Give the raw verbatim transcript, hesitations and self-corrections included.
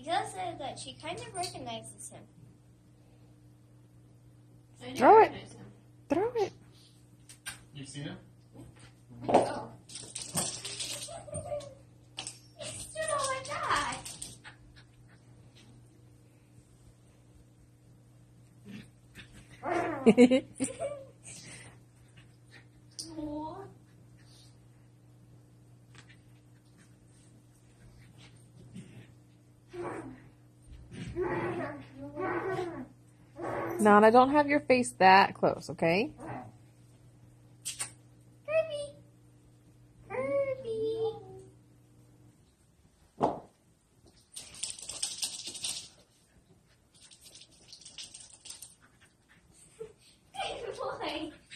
does say that she kind of recognizes him. I do Throw it. recognize him. Throw it. You seen him? Oh. He stood all like that. Nana, don't have your face that close, okay? Kirby. Kirby. Good boy.